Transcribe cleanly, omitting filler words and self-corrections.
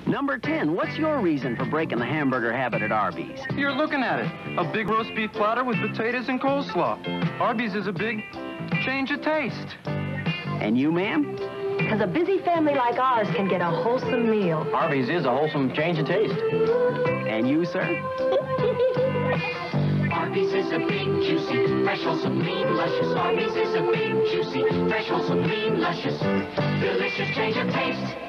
Number 10, what's your reason for breaking the hamburger habit at Arby's? You're looking at it. A big roast beef platter with potatoes and coleslaw. Arby's is a big change of taste. And you, ma'am? Because a busy family like ours can get a wholesome meal. Arby's is a wholesome change of taste. And you, sir? Arby's is a big, juicy, fresh, wholesome, lean, luscious. Arby's is a big, juicy, fresh, wholesome, lean, luscious. Delicious change of taste.